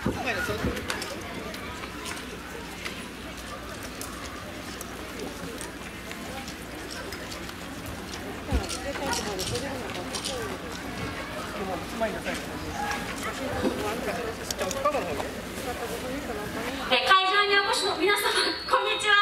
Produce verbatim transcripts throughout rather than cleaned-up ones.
会場にお越しの皆様、こんにちは。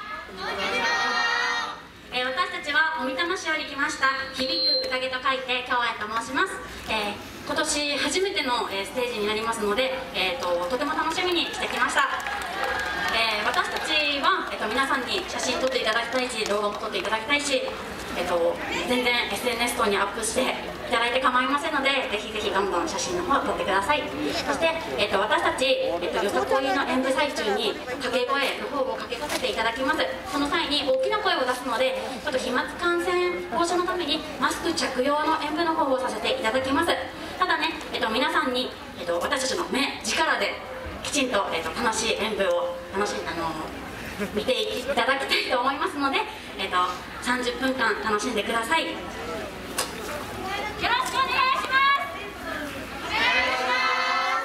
えー、私たちはおみたま市より来ました響く宴と書いて共演と申します。えー、今年初めての、えー、ステージになりますので、えー、ととても楽しみにしてきました。えー、私たちは、えー、と皆さんに写真撮っていただきたいし、動画も撮っていただきたいし、えー、と全然 エスエヌエス 等にアップしていただいて構いませんので、ぜひぜひどんどん写真の方を撮ってください。そして、えー、と私たち、えー、とよさこいの演舞最中に掛け声の方をかけさせていただきます。その際に大きな声を出すので、ちょっと飛沫感染防止のためにマスク着用の演舞の方をさせていただきます。ただね、えー、と皆さんに、えー、と私たちの目力できちんと、えー、と楽しい演舞を楽しあのー、見ていただきたいと思いますので、えー、とさんじゅっぷんかん楽しんでください。よろしくお願いします。お願いします。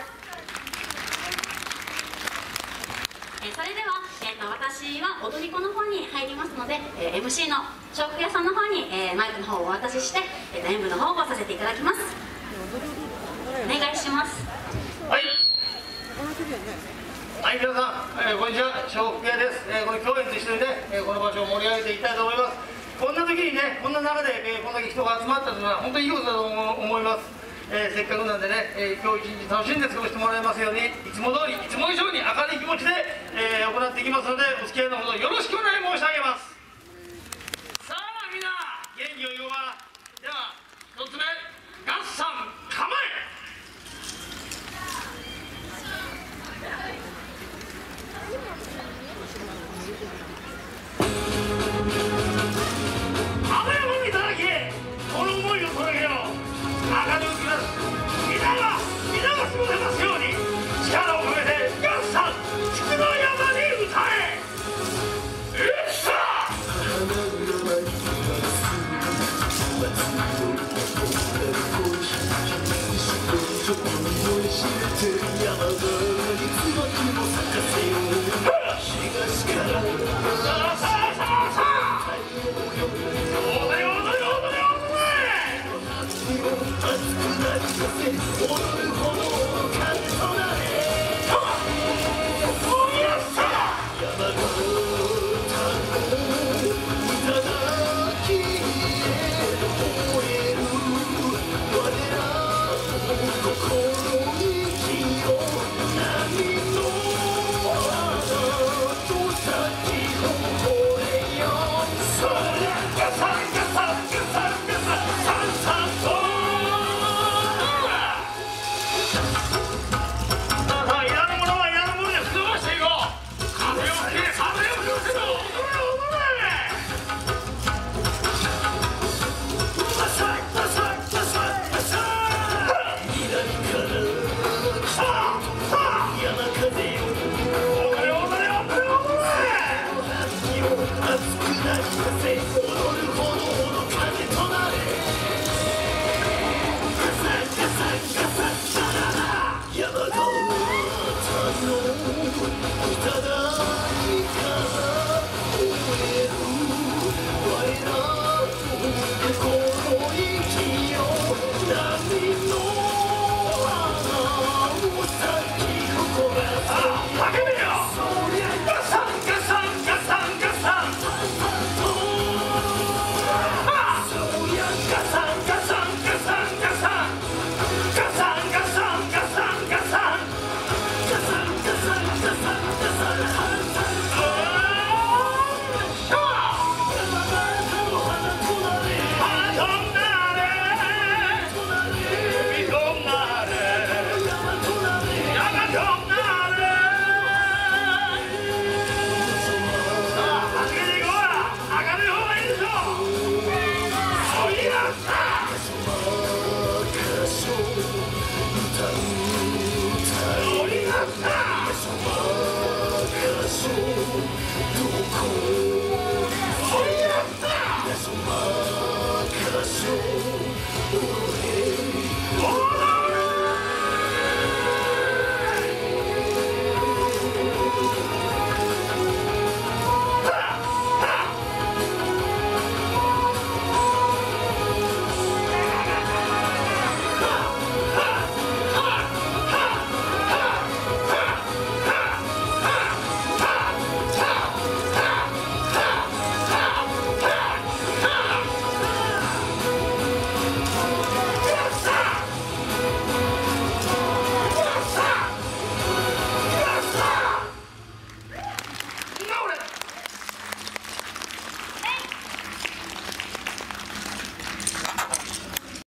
えー、それでは、えー、と私は踊り子の方に入りますので、えー、エムシー の笑福屋さんの方に、えー、マイクの方をお渡しして、えー、と演舞の方をさせていただきます。お願いします。 はい。はい、皆さん、えー、こんにちは、笑福屋です。えー、この共演と一緒にね、えー、この場所を盛り上げていきたいと思います。こんな時にね、こんな中で、えー、こんだけ人が集まったというのは本当にいいことだと思います。えー、せっかくなんでね、えー、今日一日楽しんで過ごしてもらえますように、いつも通り、いつも以上に明るい気持ちで、えー、行っていきますので、お付き合いのほどよろしくお願い申し上げます。さあ、みんな、元気を言おうか。では、一つ目、合算構え。あの山にいただけ、この思いを届けよう。明るくなる皆が皆が過ごせますように、力を込めて合算菊の山に歌え。うっさ熱くなりません。